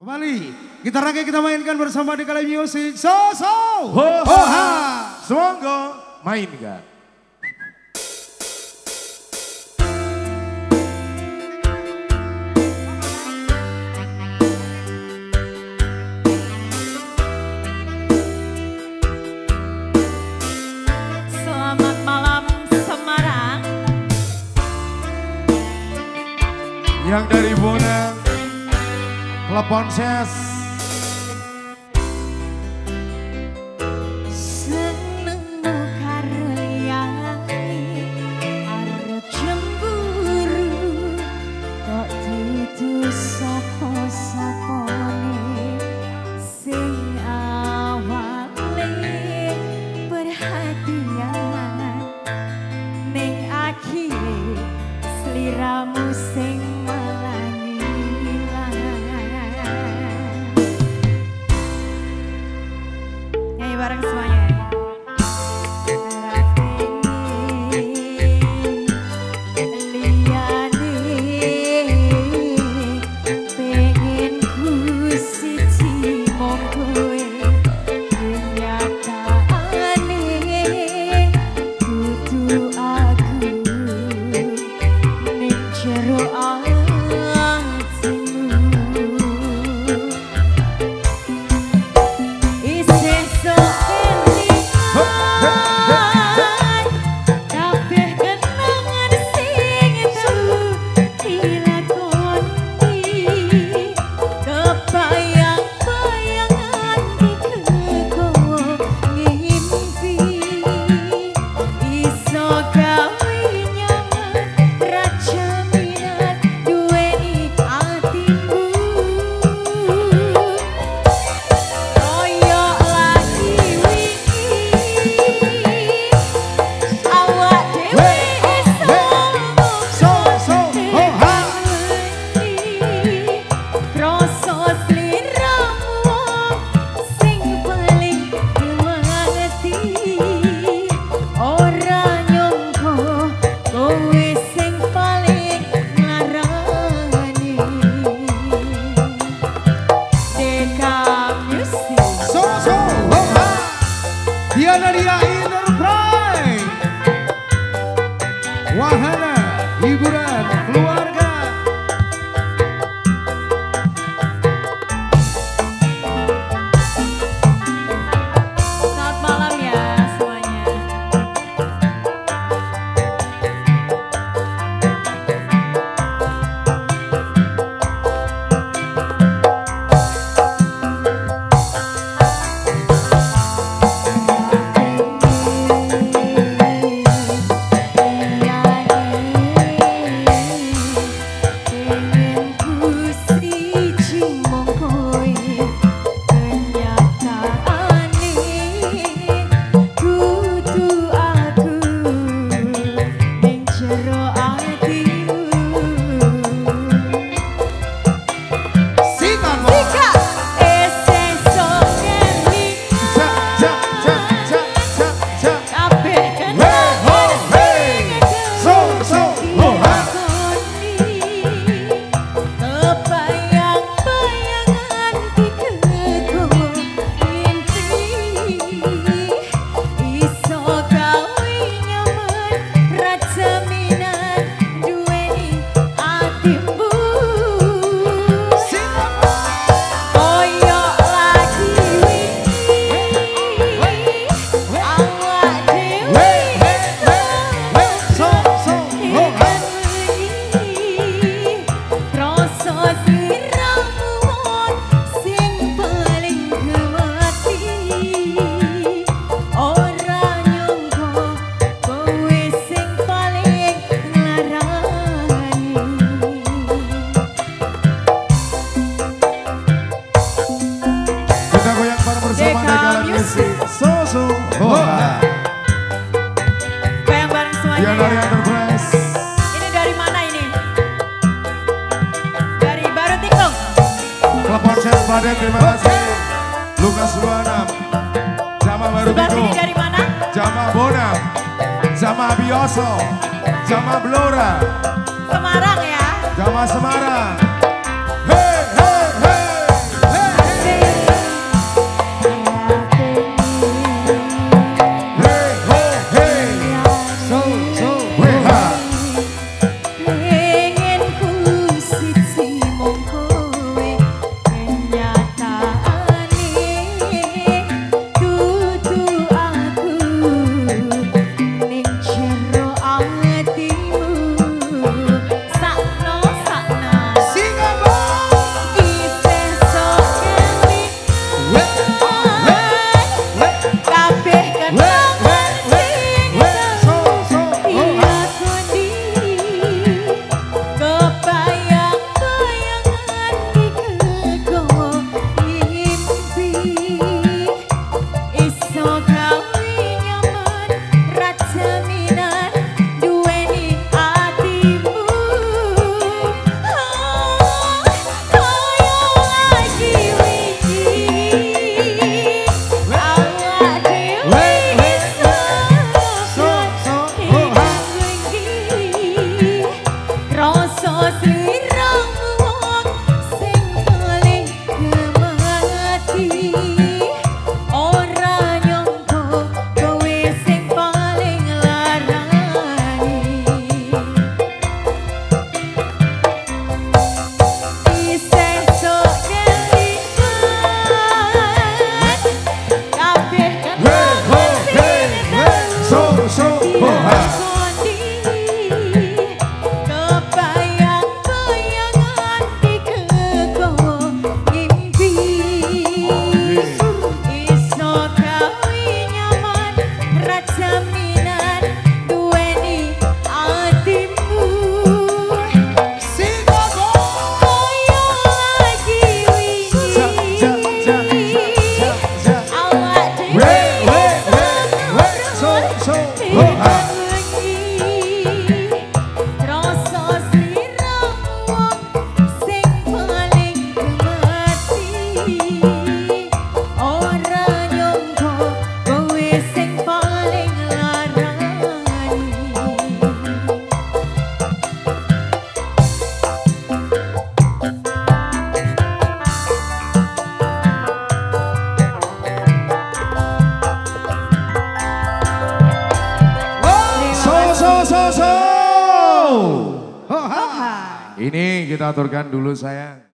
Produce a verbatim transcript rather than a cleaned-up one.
Kembali gitar lagi kita mainkan bersama di Kali Music. So so ho ho ha. Semoga mainkan. Selamat malam Semarang. Yang dari Bonang telepon ses. Seneng karo liyane arep cemburu kok dudu sapa-sapane sing awale perhatian ning akhire sliramu sing bareng semuanya. Diana Dia Enterprise, wahana hiburan keluarga. Selamat malam ya semuanya. So-so Hoha. Goyang bareng semuanya. Diana Dia Enterprise. Ini dari mana ini? Dari Baru Tikung. Telepon ses Baden, terima kasih. Lukas dua puluh enam. Jama Baru Sebelah Tikung. sini dari mana? Jama Bonang. Jama Bioso. Jama Blora. Semarang ya. Jama Semarang. Hey, hey, hey. Ini kita aturkan dulu sayang.